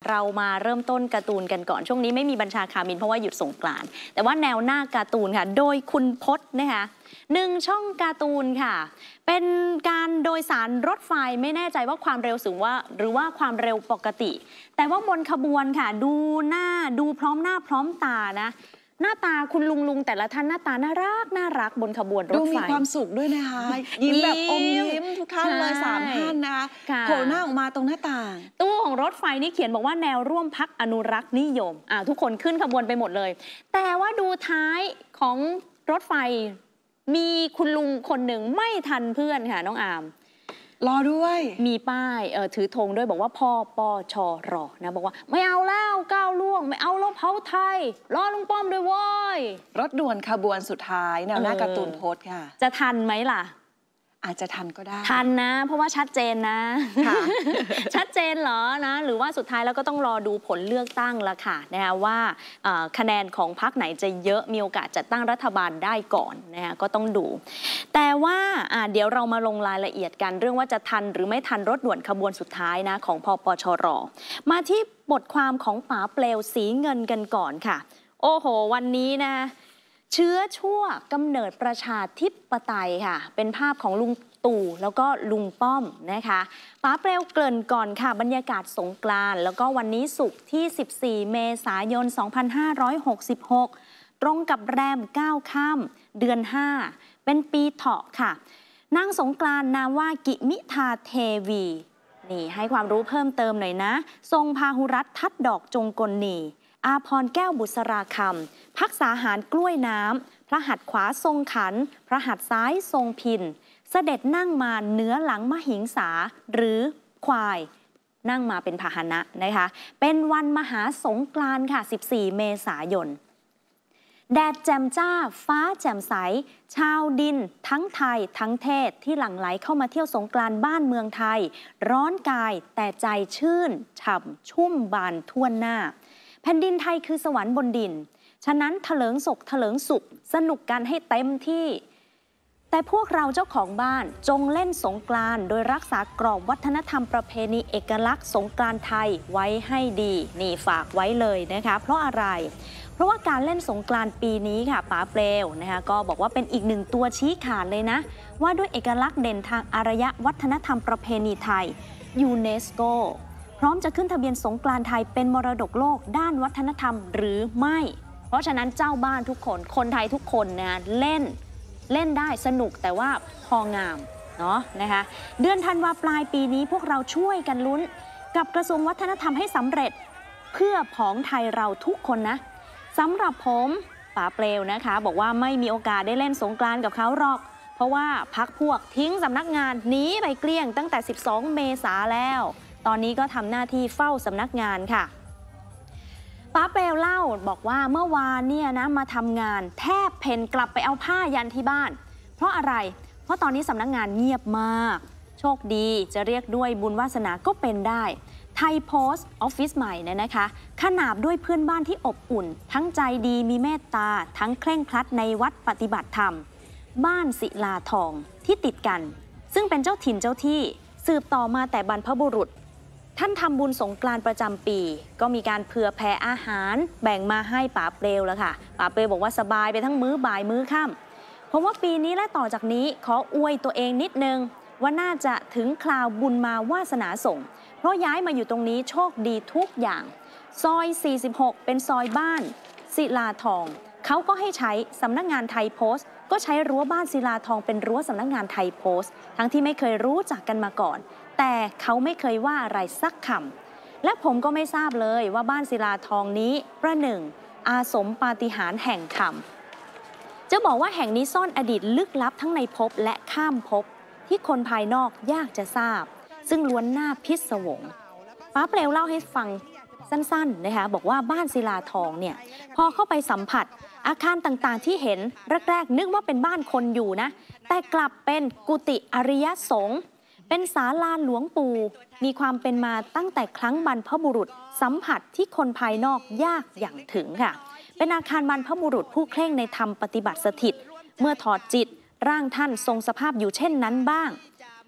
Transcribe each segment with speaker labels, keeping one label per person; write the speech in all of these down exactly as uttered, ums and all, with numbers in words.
Speaker 1: เรามาเริ่มต้นการ์ตูนกันก่อนช่วงนี้ไม่มีบัญชาคามินเพราะว่าหยุดสงกรานต์แต่ว่าแนวหน้าการ์ตูนค่ะโดยคุณพจน์นะคะหนึ่งช่องการ์ตูนค่ะเป็นการโดยสารรถไฟไม่แน่ใจว่าความเร็วสูงว่าหรือว่าความเร็วปกติแต่ว่าบนขบวนค่ะดูหน้าดูพร้อมหน้าพร้อมตานะหน้าตาคุณลุงลุงแต่ละท่านหน้าตาน่ารักน่ารักบนขบวนรถไฟดู
Speaker 2: มีความสุขด้วยนะคะยิ้มแบบอมยิ้มทุกท่านเลยสามท่านนะคะโผล่หน้าออกมาตรงหน้าต่าง
Speaker 1: ตู้ของรถไฟนี่เขียนบอกว่าแนวร่วมพักอนุรักษ์นิยมอ่าทุกคนขึ้นขบวนไปหมดเลยแต่ว่าดูท้ายของรถไฟมีคุณลุงคนหนึ่งไม่ทันเพื่อนค่ะน้องอาม
Speaker 2: รอด้วย
Speaker 1: มีป้ายเออถือธงด้วยบอกว่าพ่อปอชอรอนะบอกว่าไม่เอาแล้วก้าวล่วงไม่เอาแล้วเผาไทยรอลุงป้อมด้วยว้ย
Speaker 2: รถด่วนขบวนสุดท้ายแนวหน้าการ์ตูนโพสต์ค่ะ
Speaker 1: จะทันไหมล่ะ
Speaker 2: อาจจะทันก็ได้
Speaker 1: ทันนะเพราะว่าชัดเจนนะชัดเจนเหรอนะหรือว่าสุดท้ายแล้วก็ต้องรอดูผลเลือกตั้งละค่ะนะคะว่าคะแนนของพรรคไหนจะเยอะมีโอกาสจัดตั้งรัฐบาลได้ก่อนนะคะก็ต้องดูแต่ว่าเดี๋ยวเรามาลงรายละเอียดกันเรื่องว่าจะทันหรือไม่ทันรถด่วนขบวนสุดท้ายนะของพปชรมาที่บทความของป๋าเปลวสีเงินกันก่อนค่ะโอ้โหวันนี้นะเชื้อชั่วกำเนิดประชาธิปไตยค่ะเป็นภาพของลุงตู่แล้วก็ลุงป้อมนะคะป๋าเปลวเกริ่นก่อนค่ะบรรยากาศสงกรานต์แล้วก็วันนี้ศุกร์ที่สิบสี่เมษายนสองพันห้าร้อยหกสิบหกตรงกับแรมเก้าค่ำเดือนห้าเป็นปีเถาะค่ะนางสงกรานต์นามว่ากิมิทาเทวีนี่ให้ความรู้เพิ่มเติมหน่อยนะทรงพาหุรัตน์ทัดดอกจงกลนีอาพรแก้วบุษราคำพักษาหารกล้วยน้ำพระหัตถ์ขวาทรงขันพระหัตถ์ซ้ายทรงพินเสด็จนั่งมาเนื้อหลังมหิงสาหรือควายนั่งมาเป็นพาหนะนะคะเป็นวันมหาสงกรานต์ค่ะสิบสี่เมษายนแดดแจ่มจ้าฟ้าแจ่มใสชาวดินทั้งไทยทั้งเทศที่หลั่งไหลเข้ามาเที่ยวสงกรานต์บ้านเมืองไทยร้อนกายแต่ใจชื่นฉ่ำชุ่มบานทั่วหน้าแผ่นดินไทยคือสวรรค์บนดินฉะนั้นเถลิงศกเถลิงสุขสนุกกันให้เต็มที่แต่พวกเราเจ้าของบ้านจงเล่นสงกรานต์โดยรักษากรอบวัฒนธรรมประเพณีเอกลักษณ์สงกรานต์ไทยไว้ให้ดีนี่ฝากไว้เลยนะคะเพราะอะไรเพราะว่าการเล่นสงกรานต์ปีนี้ค่ะป๋าเปลวนะคะก็บอกว่าเป็นอีกหนึ่งตัวชี้ขาดเลยนะว่าด้วยเอกลักษณ์เด่นทางอารยวัฒนธรรมประเพณีไทยยูเนสโกพร้อมจะขึ้นทะเบียนสงกรานต์ไทยเป็นมรดกโลกด้านวัฒนธรรมหรือไม่เพราะฉะนั้นเจ้าบ้านทุกคนคนไทยทุกคนนะเล่นเล่นได้สนุกแต่ว่าพองามเนาะนะคะเดือนธันวาปลายปีนี้พวกเราช่วยกันลุ้นกับกระทรวงวัฒนธรรมให้สำเร็จเพื่อผองไทยเราทุกคนนะสำหรับผมป๋าเปลวนะคะบอกว่าไม่มีโอกาสได้เล่นสงกรานต์กับเขาหรอกเพราะว่าพักพวกทิ้งสำนักงานหนีไปเกลี้ยงตั้งแต่สิบสองเมษาแล้วตอนนี้ก็ทำหน้าที่เฝ้าสำนักงานค่ะป๋าเปลวเล่าบอกว่าเมื่อวานเนี่ยนะมาทำงานแทบเพ่นกลับไปเอาผ้ายันที่บ้านเพราะอะไรเพราะตอนนี้สำนักงานเงียบมากโชคดีจะเรียกด้วยบุญวาสนาก็เป็นได้ไทยโพสต์ออฟฟิศใหม่เนี่ยนะคะขนาบด้วยเพื่อนบ้านที่อบอุ่นทั้งใจดีมีเมตตาทั้งเคร่งครัดในวัดปฏิบัติธรรมบ้านศิลาทองที่ติดกันซึ่งเป็นเจ้าถิ่นเจ้าที่สืบต่อมาแต่บรรพบุรุษท่านทำบุญสงกรานต์ประจำปีก็มีการเผื่อแผ่อาหารแบ่งมาให้ป๋าเปลวแล้วค่ะป๋าเปลวบอกว่าสบายไปทั้งมื้อบ่ายมื้อค่ำเพราะว่าปีนี้และต่อจากนี้ขออวยตัวเองนิดนึงว่าน่าจะถึงคราวบุญมาวาสนาส่งเพราะย้ายมาอยู่ตรงนี้โชคดีทุกอย่างซอยสี่สิบหกเป็นซอยบ้านศิลาทองเขาก็ให้ใช้สำนักงานไทยโพสต์ก็ใช้รั้วบ้านศิลาทองเป็นรั้วสำนักงานไทยโพสต์ทั้งที่ไม่เคยรู้จักกันมาก่อนแต่เขาไม่เคยว่าอะไรสักคำและผมก็ไม่ทราบเลยว่าบ้านศิลาทองนี้ประหนึ่งอาสมปาฏิหาริย์แห่งธรรมจะบอกว่าแห่งนี้ซ่อนอดีตลึกลับทั้งในภพและข้ามภพที่คนภายนอกยากจะทราบซึ่งล้วนน่าพิศวงป๋าเปลวเล่าให้ฟังสั้นๆนะคะบอกว่าบ้านศิลาทองเนี่ยพอเข้าไปสัมผัสอาคารต่างๆที่เห็นแรกๆนึกว่าเป็นบ้านคนอยู่นะแต่กลับเป็นกุฏิอริยสงฆ์เป็นศาลาหลวงปู่มีความเป็นมาตั้งแต่ครั้งบรรพบุรุษสัมผัสที่คนภายนอกยากอย่างถึงค่ะเป็นอาคารบรรพบุรุษผู้เคร่งในธรรมปฏิบัติสถิตเมื่อถอดจิตร่างท่านทรงสภาพอยู่เช่นนั้นบ้าง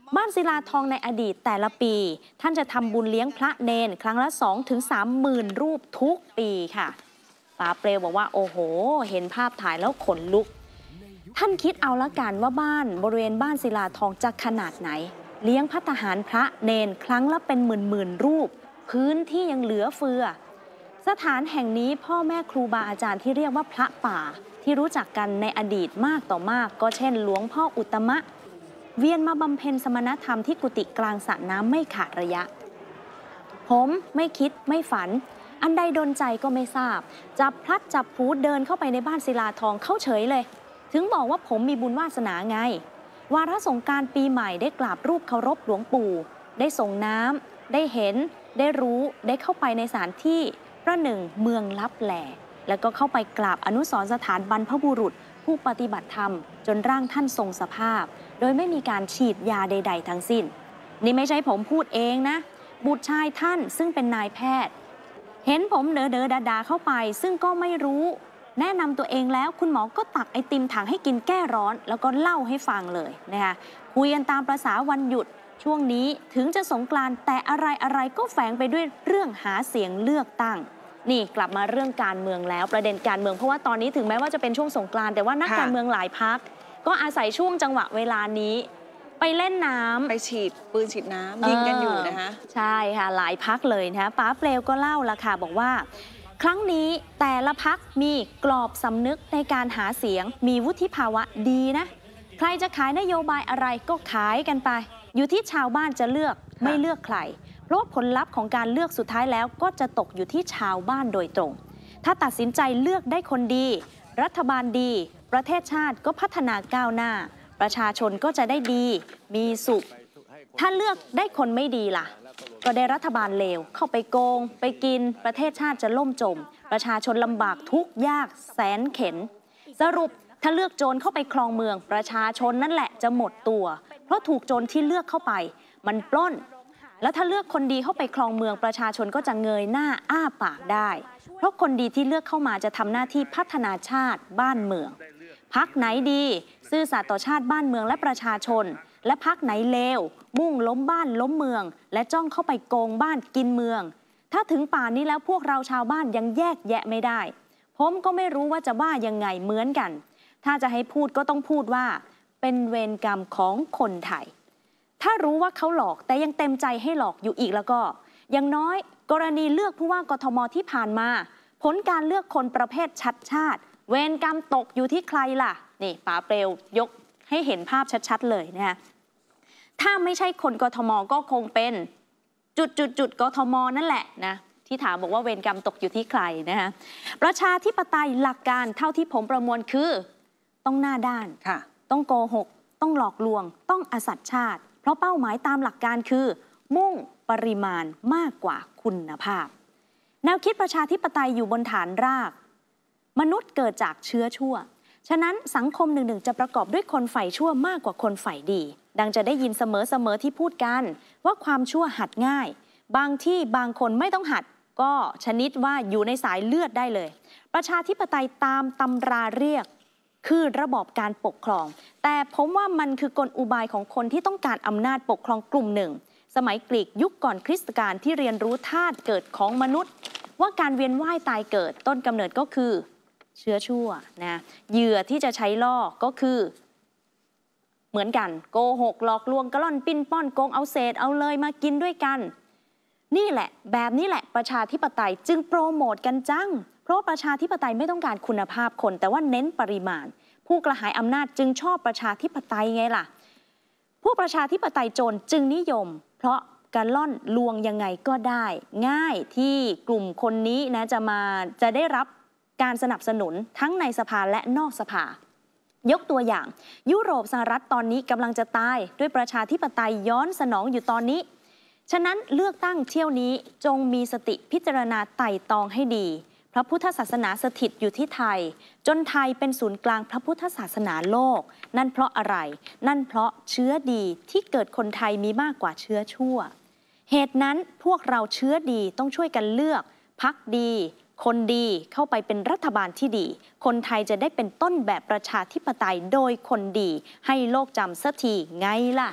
Speaker 1: บ้านศิลาทองในอดีตแต่ละปีท่านจะทำบุญเลี้ยงพระเนนครั้งละ สองถึงสาม หมื่นรูปทุกปีค่ะป๋าเปลวบอกว่าโอ้โหเห็นภาพถ่ายแล้วขนลุกท่านคิดเอาละกันว่าบ้านบริเวณบ้านศิลาทองจะขนาดไหนเลี้ยงภัตตาหารพระเนนครั้งละเป็นหมื่นหมื่นรูปพื้นที่ยังเหลือเฟือสถานแห่งนี้พ่อแม่ครูบาอาจารย์ที่เรียกว่าพระป่าที่รู้จักกันในอดีตมากต่อมากก็เช่นหลวงพ่ออุตตมะเวียนมาบำเพ็ญสมณธรรมที่กุฏิกลางสระน้ำไม่ขาดระยะผมไม่คิดไม่ฝันอันใดดลใจก็ไม่ทราบจับพลัดจับผูเดินเข้าไปในบ้านศิลาทองเข้าเฉยเลยถึงบอกว่าผมมีบุญวาสนาไงวาระสงกรานต์ปีใหม่ได้กราบรูปเคารพหลวงปู่ได้ส่งน้ำได้เห็นได้รู้ได้เข้าไปในสถานที่ประหนึ่งเมืองลับแลแล้วก็เข้าไปกราบอนุสรณ์สถานบรรพบุรุษผู้ปฏิบัติธรรมจนร่างท่านทรงสภาพโดยไม่มีการฉีดยาใดๆทั้งสิ้นนี่ไม่ใช่ผมพูดเองนะบุตรชายท่านซึ่งเป็นนายแพทย์เห็นผมเด๋อเด๋อดาดาเข้าไปซึ่งก็ไม่รู้แนะนำตัวเองแล้วคุณหมอก็ตักไอติมถังให้กินแก้ร้อนแล้วก็เล่าให้ฟังเลยนะคะคุยกันตามประสาวันหยุดช่วงนี้ถึงจะสงกรานต์แต่อะไรอะไรก็แฝงไปด้วยเรื่องหาเสียงเลือกตั้งนี่กลับมาเรื่องการเมืองแล้วประเด็นการเมืองเพราะว่าตอนนี้ถึงแม้ว่าจะเป็นช่วงสงกรานต์แต่ว่านักการเมืองหลายพรรคก็อาศัยช่วงจังหวะเวลานี้ไปเล่นน้ำ
Speaker 2: ไปฉีดปืนฉีดน้ำยิงกันอยู่นะคะ
Speaker 1: ใช่ค่ะหลายพรรคเลยนะคะป๋าเปลวก็เล่าละค่ะบอกว่าครั้งนี้แต่ละพรรคมีกรอบสำนึกในการหาเสียงมีวุฒิภาวะดีนะใครจะขายนโยบายอะไรก็ขายกันไปอยู่ที่ชาวบ้านจะเลือกไม่เลือกใครเพราะผลลัพธ์ของการเลือกสุดท้ายแล้วก็จะตกอยู่ที่ชาวบ้านโดยตรงถ้าตัดสินใจเลือกได้คนดีรัฐบาลดีประเทศชาติก็พัฒนาก้าวหน้าประชาชนก็จะได้ดีมีสุขถ้าเลือกได้คนไม่ดีล่ะก็ได้รัฐบาลเลวเข้าไปโกงไปกินประเทศชาติจะล่มจมประชาชนลำบากทุกข์ยากแสนเข็ญสรุปถ้าเลือกโจรเข้าไปครองเมืองประชาชนนั่นแหละจะหมดตัวเพราะถูกโจรที่เลือกเข้าไปมันปล้นแล้วถ้าเลือกคนดีเข้าไปครองเมืองประชาชนก็จะเงยหน้าอ้าปากได้เพราะคนดีที่เลือกเข้ามาจะทำหน้าที่พัฒนาชาติบ้านเมืองพรรคไหนดีซื่อสัตย์ต่อชาติบ้านเมืองและประชาชนและพรรคไหนเลวมุ่งล้มบ้านล้มเมืองและจ้องเข้าไปโกงบ้านกินเมืองถ้าถึงป่านนี้แล้วพวกเราชาวบ้านยังแยกแยะไม่ได้ผมก็ไม่รู้ว่าจะว่ายังไงเหมือนกันถ้าจะให้พูดก็ต้องพูดว่าเป็นเวรกรรมของคนไทยถ้ารู้ว่าเขาหลอกแต่ยังเต็มใจให้หลอกอยู่อีกแล้วก็อย่างน้อยกรณีเลือกผู้ว่ากทมที่ผ่านมาผลการเลือกคนประเภทชัดชาติเวรกรรมตกอยู่ที่ใครล่ะนี่ป๋าเปลวยกให้เห็นภาพชัดๆเลยนะคะถ้าไม่ใช่คนกทมก็คงเป็นจุดจุดจุดกทมนั่นแหละนะที่ถามบอกว่าเวรกรรมตกอยู่ที่ใครนะคะประชาธิปไตยหลักการเท่าที่ผมประมวลคือต้องหน้าด้านต้องโกหกต้องหลอกลวงต้องอสัตย์ชาติเพราะเป้าหมายตามหลักการคือมุ่งปริมาณมากกว่าคุณภาพแนวคิดประชาธิปไตยอยู่บนฐานรากมนุษย์เกิดจากเชื้อชั่วฉะนั้นสังคมหนึ่งๆจะประกอบด้วยคนฝ่ายชั่วมากกว่าคนฝ่ายดีดังจะได้ยินเสมอๆที่พูดกันว่าความชั่วหัดง่ายบางที่บางคนไม่ต้องหัดก็ชนิดว่าอยู่ในสายเลือดได้เลยประชาธิปไตยตามตำราเรียกคือระบอบการปกครองแต่ผมว่ามันคือกลอุบายของคนที่ต้องการอำนาจปกครองกลุ่มหนึ่งสมัยกรีกยุคก่อนคริสตกาลที่เรียนรู้ธาตุเกิดของมนุษย์ว่าการเวียนว่ายตายเกิดต้นกำเนิดก็คือเชื้อชั่วนะเหยื่อที่จะใช้ล่อก็คือเหมือนกันโกหกหลอกลวงกระล่อนปิ้นป้อนโกงเอาเศษเอาเลยมากินด้วยกันนี่แหละแบบนี้แหละประชาธิปไตยจึงโปรโมทกันจังเพราะประชาธิปไตยไม่ต้องการคุณภาพคนแต่ว่าเน้นปริมาณผู้กระหายอำนาจจึงชอบประชาธิปไตยไงล่ะผู้ประชาธิปไตยโจรจึงนิยมเพราะการล่อนลวงยังไงก็ได้ง่ายที่กลุ่มคนนี้นะจะมาจะได้รับการสนับสนุนทั้งในสภาและนอกสภายกตัวอย่างยุโรปสหรัฐตอนนี้กำลังจะตายด้วยประชาธิปไตยย้อนสนองอยู่ตอนนี้ฉะนั้นเลือกตั้งเที่ยวนี้จงมีสติพิจารณาไต่ตองให้ดีพระพุทธศาสนาสถิตอยู่ที่ไทยจนไทยเป็นศูนย์กลางพระพุทธศาสนาโลกนั่นเพราะอะไรนั่นเพราะเชื้อดีที่เกิดคนไทยมีมากกว่าเชื้อชั่วเหตุนั้นพวกเราเชื้อดีต้องช่วยกันเลือกพรรคดีคนดีเข้าไปเป็นรัฐบาลที่ดีคนไทยจะได้เป็นต้นแบบประชาธิปไตยโดยคนดีให้โลกจำสักทีไงล่ะ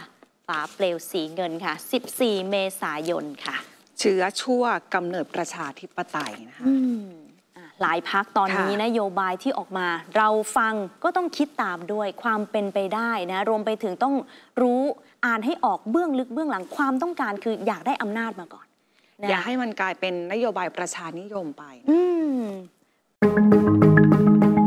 Speaker 1: ฟ้าเปลวสีเงินค่ะสิบสี่เมษายนค่ะ
Speaker 2: เชื้อชั่วกำเนิดประชาธิปไตยนะคะ
Speaker 1: หลายพักตอนนี้นโยบายที่ออกมาเราฟังก็ต้องคิดตามด้วยความเป็นไปได้นะรวมไปถึงต้องรู้อ่านให้ออกเบื้องลึกเบื้องหลังความต้องการคืออยากได้อำนาจมาก่อนนะ
Speaker 2: อย่าให้มันกลายเป็นนโยบายประชานิยมไป
Speaker 1: อืม